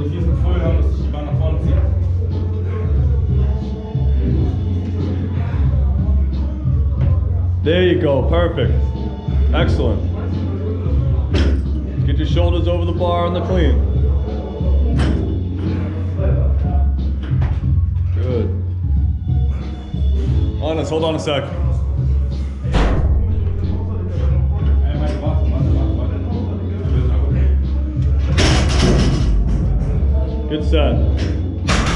Also hier ist ein Vollhang, dass sich die Bahn nach vorne zieht. There you go, perfect. Excellent. Get your shoulders over the bar on the clean. Good. Honest, hold on a sec. Good set.